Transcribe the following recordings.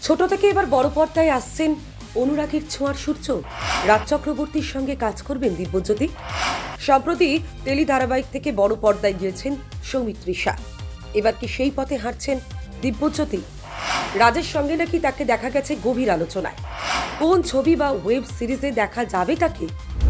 ছোট থেকে এবার বড় পর্দায় আসছেন অনুরাগের ছোঁয়ার সূর্য। রাজ চক্রবর্তীর সঙ্গে কাজ করবেন দিব্যজ্যোতি। সম্প্রতি টেলি ধারাবাহিক থেকে বড় পর্দায় গিয়েছেন সৌমিত্রিষা। এবার কি সেই পথে হাঁটছেন দিব্যজ্যোতি? রাজের সঙ্গে নাকি তাকে দেখা গেছে গভীর আলোচনায়। কোন ছবি বা ওয়েব সিরিজে দেখা যাবে তাকে?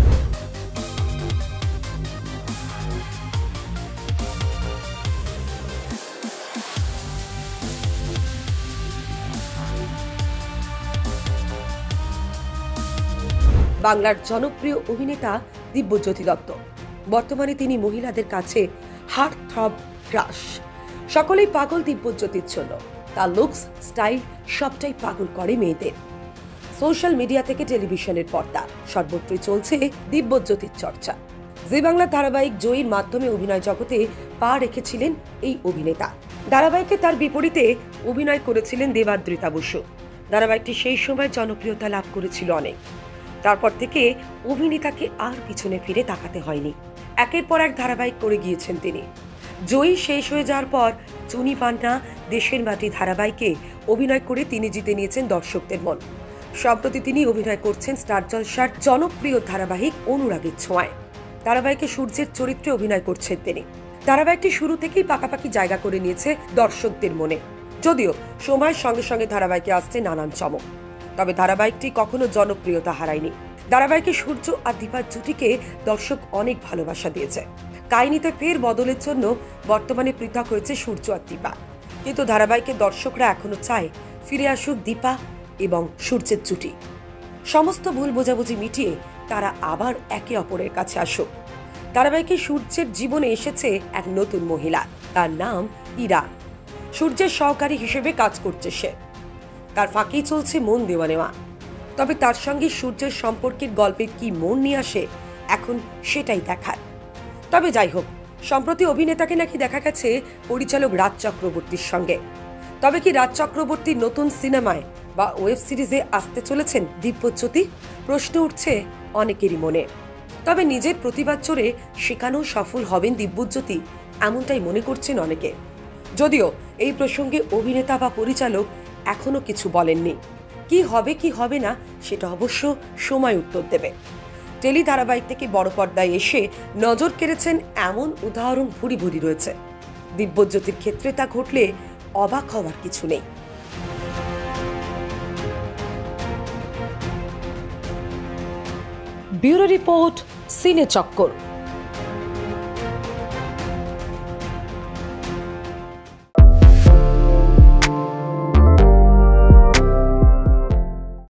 বাংলার জনপ্রিয় অভিনেতা দিব্যজ্যোতি দত্ত। বর্তমানে তিনি মহিলাদের কাছে হার্ট থ্রব ক্রাশ। সকলেই পাগল দিব্যজ্যোতির জন্য। তার লুকস, স্টাইল সবটাই পাগল করে মেয়েদের। সোশ্যাল মিডিয়া থেকে টেলিভিশনের পর্দা সর্বত্রই চলছে দিব্যজ্যোতির চর্চা। জি বাংলা ধারাবাহিক জয়ীর মাধ্যমে অভিনয় জগতে পা রেখেছিলেন এই অভিনেতা। ধারাবাহিকে তার বিপরীতে অভিনয় করেছিলেন দেবাদ্রিতা বসু। ধারাবাহিকটি সেই সময় জনপ্রিয়তা লাভ করেছিল অনেক। তারপর থেকে অভিনেতাকে আর পিছনে ফিরে তাকাতে হয়নি। একের পর এক ধারাবাহিক করে গিয়েছেন তিনি। জয়ী শেষ হয়ে যাওয়ার পর চুনি পান্না, দেশের মাটি ধারাবাহিকে অভিনয় করে তিনি জিতে নিয়েছেন দর্শকদের মন। সম্প্রতি তিনি অভিনয় করছেন স্টার জলসার জনপ্রিয় ধারাবাহিক অনুরাগের ছোঁয়ায়। ধারাবাহিকে সূর্যের চরিত্রে অভিনয় করছেন তিনি। ধারাবাহিকটি শুরু থেকেই পাকাপাকি জায়গা করে নিয়েছে দর্শকদের মনে। যদিও সময়ের সঙ্গে সঙ্গে ধারাবাহিকে আসছে নানান চমক, তবে ধারাবাহিকটি কখনো জনপ্রিয়তা হারায়নি। ধারাবাহিকে সূর্য আর দীপার জুটিকে দর্শক অনেক ভালোবাসা দিয়েছে। কাহিনীতে ফের বদলের জন্য বর্তমানে পৃথক হয়েছে সূর্য আর দীপা, কিন্তু ধারাবাহিকের দর্শকরা এখনো চায় ফিরে আসুক দীপা এবং সূর্যের জুটি। সমস্ত ভুল বোঝাবুঝি মিটিয়ে তারা আবার একে অপরের কাছে আসুক। ধারাবাহিকে সূর্যের জীবনে এসেছে এক নতুন মহিলা, তার নাম ইরা। সূর্যের সহকারী হিসেবে কাজ করছে সে। তার ফাঁকেই চলছে মন দেওয়া নেওয়া। তবে তার সঙ্গে সূর্যের সম্পর্কের গল্পের কি মন নিয়ে আসে এখন সেটাই দেখার। তবে যাই হোক, সম্প্রতি অভিনেতাকে নাকি দেখা গেছে পরিচালক রাজ চক্রবর্তীর সঙ্গে। তবে কি রাজ চক্রবর্তীর নতুন সিনেমায় বা ওয়েব সিরিজে আসতে চলেছেন দিব্যজ্যোতি? প্রশ্ন উঠছে অনেকেরই মনে। তবে নিজের প্রতিবাদ চড়ে সেখানেও সফল হবেন দিব্যজ্যোতি, এমনটাই মনে করছেন অনেকে। যদিও এই প্রসঙ্গে অভিনেতা বা পরিচালক এখনো কিছু বলেননি। কি হবে কি হবে না সেটা অবশ্য সময় উত্তর দেবে। টেলি ধারাবাহিক থেকে বড় পর্দায় এসে নজর কেড়েছেন এমন উদাহরণ ভুরি ভুরি রয়েছে। দিব্যজ্যোতির ক্ষেত্রে তা ঘটলে অবাক হওয়ার কিছু নেই। ব্যুরো রিপোর্ট, সিনে চক্কর।